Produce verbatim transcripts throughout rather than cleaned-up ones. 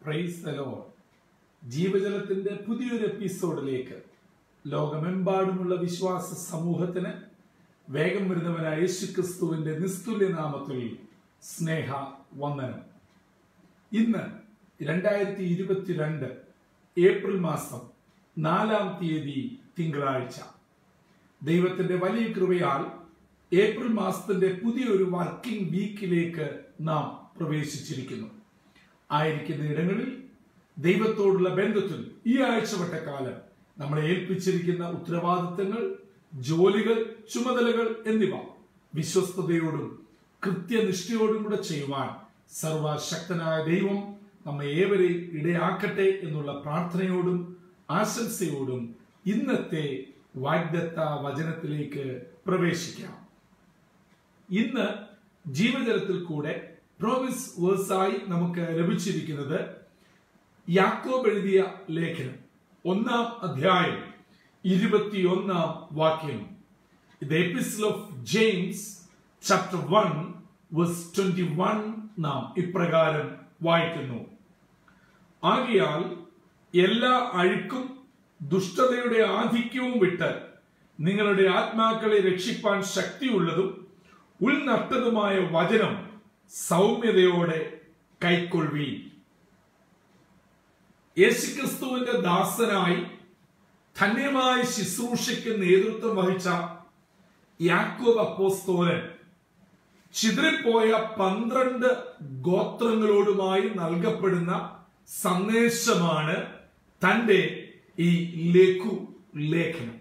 Praise the Lord. ജീവജലത്തിന്റെ പുതിയൊരു എപ്പിസോഡിലേക്ക് ലോകമെമ്പാടുമുള്ള വിശ്വാസ സമൂഹത്തിന് വേഗം വരുന്നവനായ യേശുക്രിസ്തുവിന്റെ നിസ്തുല്യ നാമത്തിൽ സ്നേഹ വന്ദനം. ഇന്ന് രണ്ടായിരത്തി ഇരുപത്തിരണ്ട് ഏപ്രിൽ മാസം നാലാം തീയതി തിങ്കളാഴ്ച. ദൈവത്തിന്റെ വലിയ കൃപയാൽ ഏപ്രിൽ മാസത്തിന്റെ പുതിയൊരു വർക്കിംഗ് വീക്കിലേക്ക് നാം പ്രവേശിച്ചിരിക്കുന്നു. ആയിരിക്കുന്ന ഇടങ്ങളിൽ ദൈവത്തോടുള്ള ബന്ധത്തിൽ ഈ ആഴ്ചവട്ടക്കാലം നമ്മളെ ഏൽപ്പിച്ചിരിക്കുന്ന ഉത്തരവാദിത്തങ്ങൾ, ജോലികൾ, ചുമതലകൾ എന്നിവ വിശ്വസ്തയോടും കൃത്യനിഷ്ഠയോടും കൂടെ ചെയ്യുവാൻ സർവശക്തനായ ദൈവം നമ്മെ ഏവരെയും ഇടയാക്കട്ടെ എന്നുള്ള പ്രാർത്ഥനയോടും ആശംസയോടും ഇന്നത്തെ വാഗ്ദത്ത വചനത്തിലേക്ക് പ്രവേശിക്കാം. ഇന്ന് ജീവജലത്തിൽ കൂടെ പ്രോമിസ് വേഴ്സായി നമുക്ക് ലഭിച്ചിരിക്കുന്നത് യാക്കോബ് എഴുതിയ ലേഖനം ഒന്നാം അധ്യായം ഇരുപത്തിയൊന്നാം വാക്യം. The epistle of James chapter one verse twenty one നാം ഇപ്രകാരം വായിക്കുന്നു: ആകയാൽ എല്ലാ അഴുക്കും ദുഷ്ടതയുടെ ആധിക്യവും വിട്ട് നിങ്ങളുടെ ആത്മാക്കളെ രക്ഷിപ്പാൻ ശക്തിയുള്ളതും ഉൾനട്ടതുമായ വചനം സൗമ്യതയോടെ കൈക്കൊള്ളുവീൻ. യേശുക്രിസ്തുവിന്റെ ദാസനായി ധന്യമായ ശുശ്രൂഷയ്ക്ക് നേതൃത്വം വഹിച്ച യാക്കോബ് അപ്പോസ്തലൻ ചിതറിപ്പോയ പന്ത്രണ്ട് ഗോത്രങ്ങളോടുമായി നൽകപ്പെടുന്ന സന്ദേശമാണ് തന്റെ ഈ ലഘു ലേഖനം.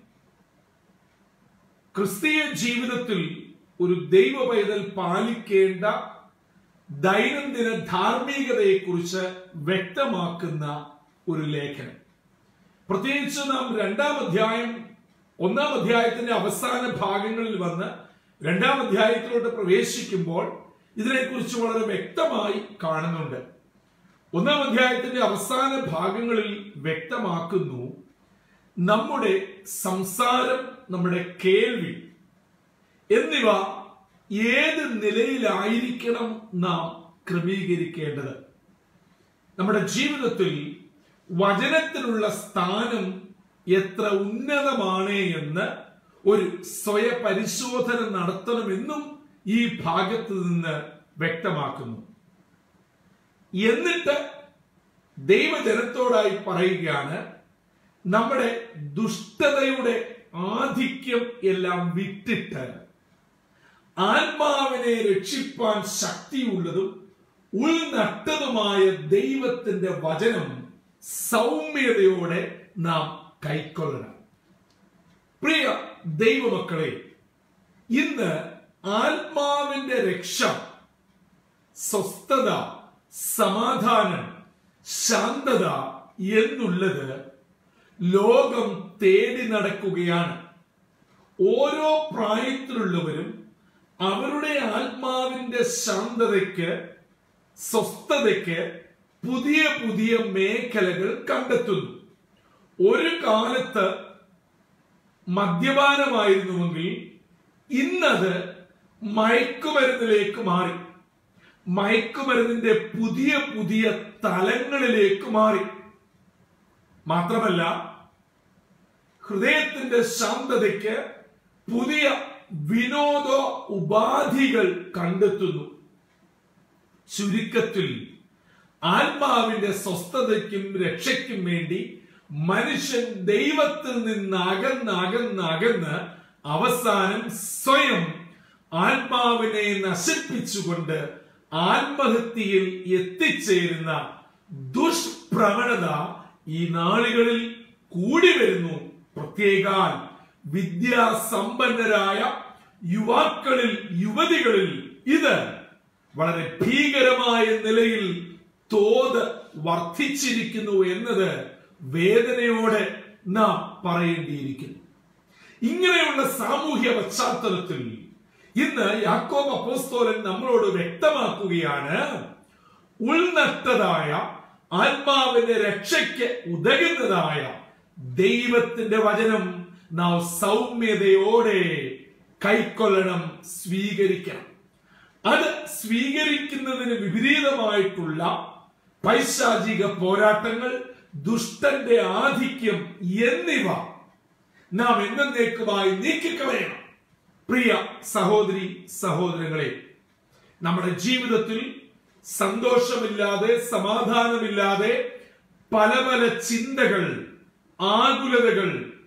ക്രിസ്തീയ ജീവിതത്തിൽ ഒരു ദൈവ പൈതൽ പാലിക്കേണ്ട ദൈനംദിന ധാർമ്മികതയെ കുറിച്ച് വ്യക്തമാക്കുന്ന ഒരു ലേഖനം. പ്രത്യേകിച്ച് നാം രണ്ടാം അധ്യായം ഒന്നാം അധ്യായത്തിന്റെ അവസാന ഭാഗങ്ങളിൽ വന്ന് രണ്ടാം അധ്യായത്തിലോട്ട് പ്രവേശിക്കുമ്പോൾ ഇതിനെക്കുറിച്ച് വളരെ വ്യക്തമായി കാണുന്നുണ്ട്. ഒന്നാം അധ്യായത്തിന്റെ അവസാന ഭാഗങ്ങളിൽ വ്യക്തമാക്കുന്നു, നമ്മുടെ സംസാരം, നമ്മുടെ കേൾവി എന്നിവ ഏത് നിലയിലായിരിക്കണം നാം ക്രമീകരിക്കേണ്ടത്. നമ്മുടെ ജീവിതത്തിൽ വചനത്തിനുള്ള സ്ഥാനം എത്ര ഉന്നതമാണ് എന്ന് ഒരു സ്വയപരിശോധന നടത്തണമെന്നും ഈ ഭാഗത്ത് നിന്ന് വ്യക്തമാക്കുന്നു. എന്നിട്ട് ദൈവജനത്തോടായി പറയുകയാണ്, നമ്മുടെ ദുഷ്ടതയുടെ ആധിക്യം എല്ലാം വിട്ടിട്ട് ആത്മാവിനെ രക്ഷിപ്പാൻ ശക്തിയുള്ളതും ഉൾനട്ടതുമായ ദൈവത്തിന്റെ വചനം സൗമ്യതയോടെ നാം കൈക്കൊള്ളണം. പ്രിയ ദൈവമക്കളെ, ഇന്ന് ആത്മാവിന്റെ രക്ഷ, സ്വസ്ഥത, സമാധാനം, ശാന്തത എന്നുള്ളത് ലോകം തേടി നടക്കുകയാണ്. ഓരോ പ്രായത്തിലുള്ളവരും അവരുടെ ആത്മാവിന്റെ ശാന്തതയ്ക്ക്, സ്വസ്ഥതയ്ക്ക് പുതിയ പുതിയ മേഖലകൾ കണ്ടെത്തുന്നു. ഒരു കാലത്ത് മദ്യപാനമായിരുന്നുവെങ്കിൽ ഇന്നത് മയക്കുമരുന്നിലേക്ക് മാറി, മയക്കുമരുന്നിന്റെ പുതിയ പുതിയ തലങ്ങളിലേക്ക് മാറി. മാത്രമല്ല, ഹൃദയത്തിന്റെ ശാന്തതയ്ക്ക് പുതിയ വിനോദ ഉപാധികൾ കണ്ടെത്തുന്നു. ചുരുക്കത്തിൽ ആത്മാവിന്റെ സ്വസ്ഥതയ്ക്കും രക്ഷയ്ക്കും വേണ്ടി മനുഷ്യൻ ദൈവത്തിൽ നിന്ന് അകന്ന് അകന്ന് അകന്ന് അവസാനം സ്വയം ആത്മാവിനെ നശിപ്പിച്ചുകൊണ്ട് ആത്മഹത്യയിൽ എത്തിച്ചേരുന്ന ദുഷ്പ്രവണത ഈ നാളുകളിൽ കൂടി വരുന്നു. പ്രത്യേകാൽ വിദ്യാസമ്പന്നരായ യുവാക്കളിൽ, യുവതികളിൽ ഇത് വളരെ ഭീകരമായ നിലയിൽ തോത് വർദ്ധിച്ചിരിക്കുന്നു എന്നത് വേദനയോടെ നാം പറയേണ്ടിയിരിക്കുന്നു. ഇങ്ങനെയുള്ള സാമൂഹ്യ പശ്ചാത്തലത്തിൽ ഇന്ന് യാക്കോബ് അപ്പോസ്തലൻ നമ്മളോട് വ്യക്തമാക്കുകയാണ്, ഉൾനട്ടതായ ആത്മാവിന്റെ രക്ഷയ്ക്ക് ഉതകുന്നതായ ദൈവത്തിന്റെ വചനം നാം സൗമ്യതയോടെ കൈക്കൊള്ളണം, സ്വീകരിക്കണം. അത് സ്വീകരിക്കുന്നതിന് വിപരീതമായിട്ടുള്ള പൈശാചിക പോരാട്ടങ്ങൾ, ദുഷ്ടന്റെ ആധിക്യം എന്നിവ നാം എന്നേക്കുമായി നീക്കിക്കളയണം. പ്രിയ സഹോദരി സഹോദരങ്ങളെ, നമ്മുടെ ജീവിതത്തിൽ സന്തോഷമില്ലാതെ, സമാധാനമില്ലാതെ പല പല ചിന്തകൾ, ആകുലതകൾ,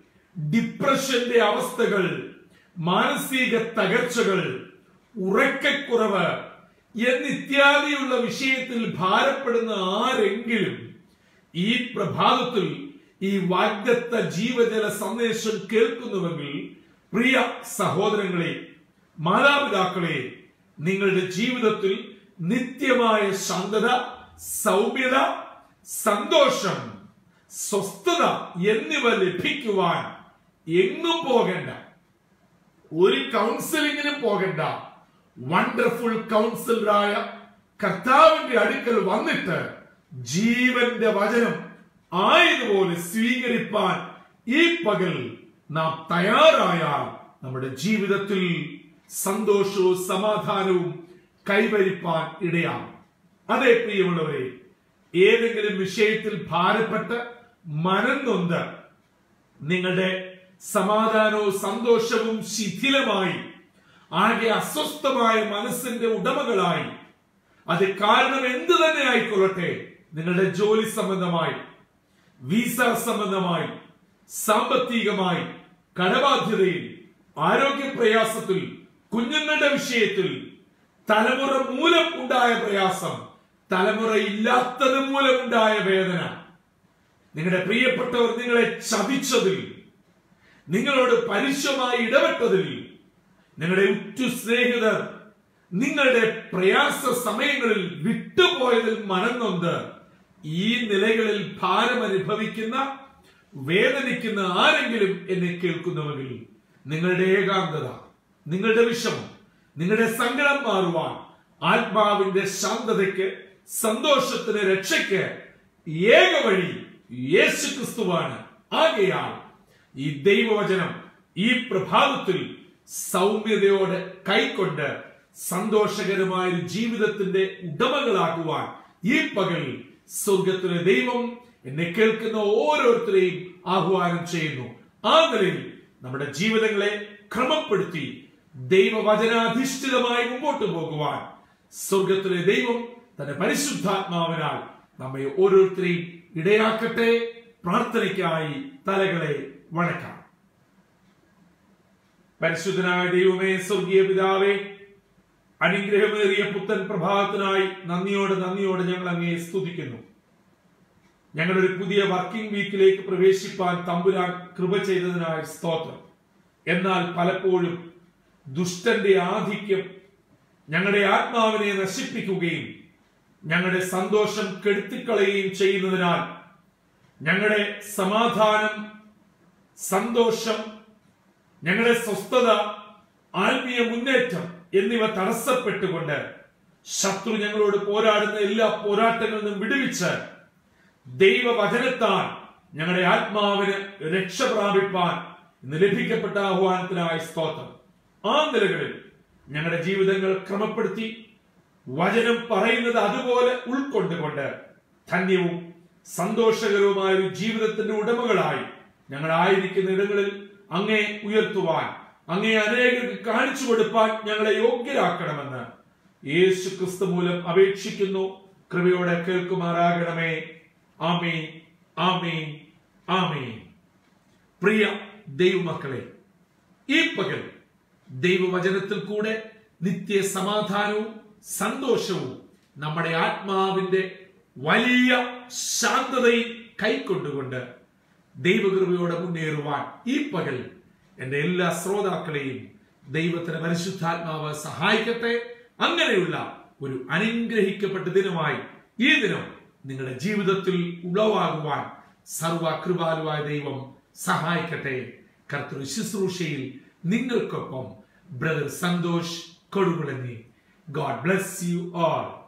ഡിപ്രഷന്റെ അവസ്ഥകൾ, മാനസിക തകർച്ചകൾ, ഉറക്കക്കുറവ് എന്നിത്യാദിയുള്ള വിഷയത്തിൽ ഭാരപ്പെടുന്ന ആരെങ്കിലും ഈ പ്രഭാതത്തിൽ ഈ വാഗ്ദത്ത ജീവജല സന്ദേശം കേൾക്കുന്നുവെങ്കിൽ, പ്രിയ സഹോദരങ്ങളെ, മാതാപിതാക്കളെ, നിങ്ങളുടെ ജീവിതത്തിൽ നിത്യമായ ശാന്തത, സൗമ്യത, സന്തോഷം, സ്വസ്ഥത എന്നിവ ലഭിക്കുവാൻ എങ്ങും പോകണ്ട, ഒരു കൗൺസിലിങ്ങിനും പോകണ്ട. വണ്ടർഫുൾ കൗൺസിലറായ കർത്താവിന്റെ അടുക്കൽ വന്നിട്ട് ജീവന്റെ വചനം ആയതുപോലെ സ്വീകരിപ്പാൻ ഈ പകൽ നാം തയ്യാറായാൽ നമ്മുടെ ജീവിതത്തിൽ സന്തോഷവും സമാധാനവും കൈവരിപ്പാൻ ഇടയാകും. അതേ പ്രിയമുള്ളവരെ, ഏതെങ്കിലും വിഷയത്തിൽ ഭാരപ്പെട്ട് മനം നൊന്ത് നിങ്ങളുടെ സമാധാനവും സന്തോഷവും ശിഥിലമായി, ആകെ അസ്വസ്ഥമായ മനസ്സിന്റെ ഉടമകളായി, അത് കാരണം എന്തു തന്നെ ആയിക്കൊള്ളട്ടെ, നിങ്ങളുടെ ജോലി സംബന്ധമായി, വിസ സംബന്ധമായി, സാമ്പത്തികമായി, കടബാധ്യതയിൽ, ആരോഗ്യ പ്രയാസത്തിൽ, കുഞ്ഞുങ്ങളുടെ വിഷയത്തിൽ, തലമുറ മൂലം ഉണ്ടായ പ്രയാസം, തലമുറ ഇല്ലാത്തത് മൂലമുണ്ടായ വേദന, നിങ്ങളുടെ പ്രിയപ്പെട്ടവർ നിങ്ങളെ ചതിച്ചതിൽ, നിങ്ങളോട് പരുഷമായി ഇടപെട്ടതിൽ, നിങ്ങളുടെ ഉറ്റു സ്നേഹിതർ നിങ്ങളുടെ പ്രയാസ സമയങ്ങളിൽ വിട്ടുപോയതിൽ മനംനൊന്ത് ഈ നിലകളിൽ ഭാരം അനുഭവിക്കുന്ന, വേദനിക്കുന്ന ആരെങ്കിലും എന്നെ കേൾക്കുന്നുവെങ്കിൽ, നിങ്ങളുടെ ഏകാന്തത, നിങ്ങളുടെ വിഷമം, നിങ്ങളുടെ സങ്കടം മാറുവാൻ, ആത്മാവിന്റെ ശാന്തതയ്ക്ക്, സന്തോഷത്തിന്, രക്ഷയ്ക്ക് ഏക വഴി യേശു ക്രിസ്തുവാണ്. ആകയാൽ ഈ ദൈവവചനം ഈ പ്രഭാതത്തിൽ സൗമ്യതയോടെ കൈക്കൊണ്ട് സന്തോഷകരമായ ഒരു ജീവിതത്തിന്റെ ഉടമകളാകുവാൻ ഈ പകൽ സ്വർഗത്തിലെ ദൈവം എന്നെ കേൾക്കുന്ന ഓരോരുത്തരെയും ആഹ്വാനം ചെയ്യുന്നു. ആ നിലയിൽ നമ്മുടെ ജീവിതങ്ങളെ ക്രമപ്പെടുത്തി ദൈവവചനാധിഷ്ഠിതമായി മുമ്പോട്ട് പോകുവാൻ സ്വർഗത്തിലെ ദൈവം തന്റെ പരിശുദ്ധാത്മാവിനാൽ നമ്മെ ഓരോരുത്തരെയും ഇടയാക്കട്ടെ. പ്രാർത്ഥനയ്ക്കായി തലകളെ വണക്കാം. പരിശുദ്ധനായ ദൈവമേ, സ്വർഗീയ പിതാവേ, അനുഗ്രഹമേറിയ പുത്തൻ പ്രഭാതത്തിനായി നന്ദിയോട് നന്ദിയോട് ഞങ്ങൾ അങ്ങയെ സ്തുതിക്കുന്നു. ഞങ്ങളൊരു പുതിയ വർക്കിംഗ് വീക്കിലേക്ക് പ്രവേശിപ്പാൻ തമ്പുരാൻ കൃപ ചെയ്തതിനായി സ്തോത്രം. എന്നാൽ പലപ്പോഴും ദുഷ്ടന്റെ ആധിക്യം ഞങ്ങളുടെ ആത്മാവിനെ നശിപ്പിക്കുകയും ഞങ്ങളുടെ സന്തോഷം കെടുത്തിക്കളയുകയും ചെയ്യുന്നതിനാൽ ഞങ്ങളുടെ സമാധാനം, സന്തോഷം, ഞങ്ങളുടെ സ്വസ്ഥത, ആത്മീയ മുന്നേറ്റം എന്നിവ തടസ്സപ്പെട്ടുകൊണ്ട് ശത്രു ഞങ്ങളോട് പോരാടുന്ന എല്ലാ പോരാട്ടങ്ങളിൽ നിന്നും വിടുവിച്ച് ദൈവവചനത്താൽ ഞങ്ങളുടെ ആത്മാവിന് രക്ഷ പ്രാപിപ്പാൻ ഇന്ന് ലഭിക്കപ്പെട്ട ആഹ്വാനത്തിനായി സ്തോത്രം. ആ നിലകളിൽ ഞങ്ങളുടെ ജീവിതങ്ങൾ ക്രമപ്പെടുത്തി വചനം പറയുന്നത് അതുപോലെ ഉൾക്കൊണ്ടുകൊണ്ട് ധന്യവും സന്തോഷകരവുമായ ഒരു ജീവിതത്തിന്റെ ഉടമകളായി ഞങ്ങളായിരിക്കുന്ന ഇടങ്ങളിൽ അങ്ങേ ഉയർത്തുവാൻ, അങ്ങേ അനേകർക്ക് കാണിച്ചു കൊടുപ്പാൻ ഞങ്ങളെ യോഗ്യരാക്കണമെന്ന് യേശു ക്രിസ്തു മൂലം അപേക്ഷിക്കുന്നു. കൃപയോടെ കേൾക്കുമാറാകണമേ. ആമേൻ, ആമേൻ, ആമേൻ. പ്രിയ ദൈവമക്കളെ, ഈ പകൽ ദൈവവചനത്തിൽ കൂടെ നിത്യ സമാധാനവും സന്തോഷവും നമ്മുടെ ആത്മാവിന്റെ വലിയ ശാന്തതയിൽ കൈക്കൊണ്ടുകൊണ്ട് ദൈവകൃപയോടെ മുന്നേറുവാൻ ഈ പകൽ എന്റെ എല്ലാ ശ്രോതാക്കളെയും ദൈവത്തിന്റെ പരിശുദ്ധാത്മാവ് സഹായിക്കട്ടെ. അങ്ങനെയുള്ള ഒരു അനുഗ്രഹിക്കപ്പെട്ട ദിനമായി ഈ ദിനം നിങ്ങളുടെ ജീവിതത്തിൽ ഉളവാകുവാൻ സർവകൃപാലുവായ ദൈവം സഹായിക്കട്ടെ. കർത്തൃ ശുശ്രൂഷയിൽ നിങ്ങൾക്കൊപ്പം brother Santhosh Kodukulanji. God bless you all.